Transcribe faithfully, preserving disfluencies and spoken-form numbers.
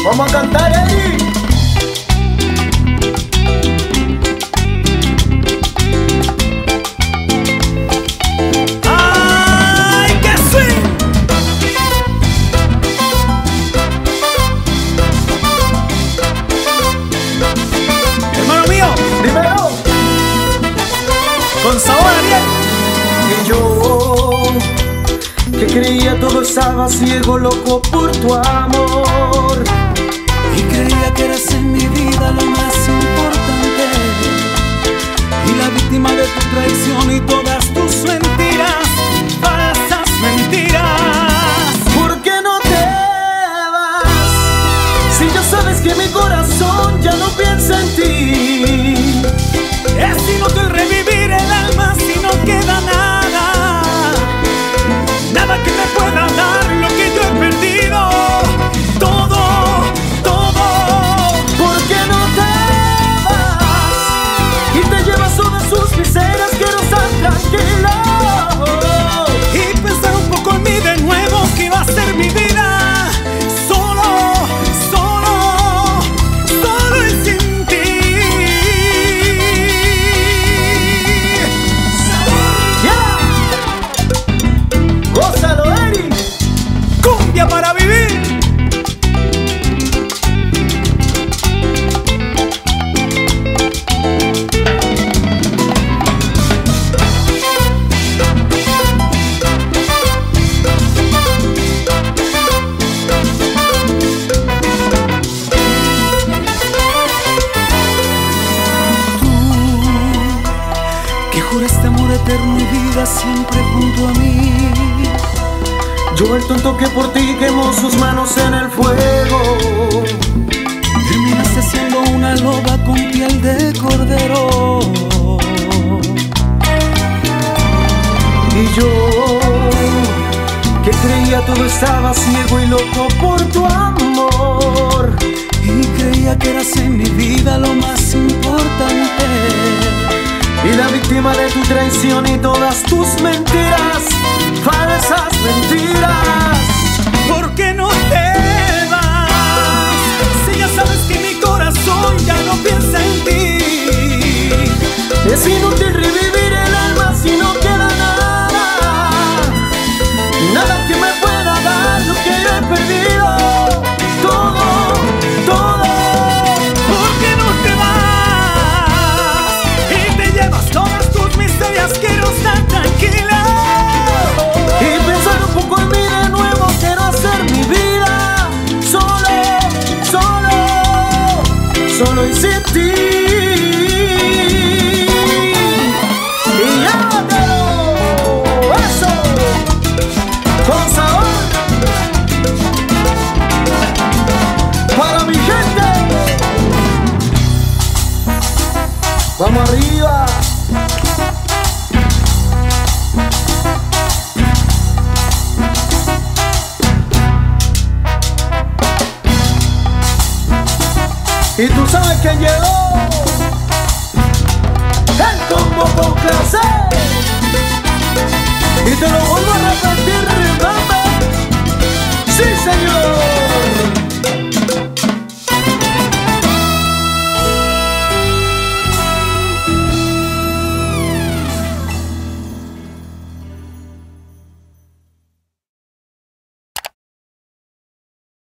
Vamos a cantar, Eri. ¡Ay, qué swing! Hermano mío, Dímelo. con sabor a miel. Y yo, que creía todo estaba ciego, loco por tu amor. Y creía que eras en mi vida lo más importante, y la víctima de tu traición y todas tus mentiras, falsas mentiras. ¿Por qué no te vas? Si ya sabes que mi corazón ya no piensa en ti. Es inútil revivir el alma si no queda nada, nada que me pueda dar lo que yo he perdido. Todo, todo. ¿Por qué no te vas? Y te llevas todas sus miserias, quiero estar tranquilo. Y pensar un poco en mí de nuevo, que va a ser mi vida solo, solo, solo y sin ti. Yeah. Gózalo, Eri. Cumbia para vivir. Que juraste amor eterno y vida siempre junto a mí. Yo el tonto que por ti quemó sus manos en el fuego. Terminaste siendo una loba con piel de cordero. Y yo, que creía todo estaba ciego y loco por tu amor. Y creía que eras en mi vida lo más importante, Y la víctima de tu traición y todas tus mentiras, falsas mentiras. ¿por qué no te vas? Si ya sabes que mi corazón ya no piensa en ti. Es inútil revivir el alma si no queda nada, nada que me pueda dar lo que yo he perdido. Todo, todo. ¿Por qué no te vas? Y te llevas todas tus miserias, quiero estar tranquila. Y pensar un poco en mí de nuevo, quiero hacer mi vida solo, solo, solo y sin ti. Y llévatelo, eso, con sabor, para mi gente. Vamos arriba. Y tú sabes quién llegó, el combo con clase. Y te lo vuelvo a repetir, remember. Sí, señor.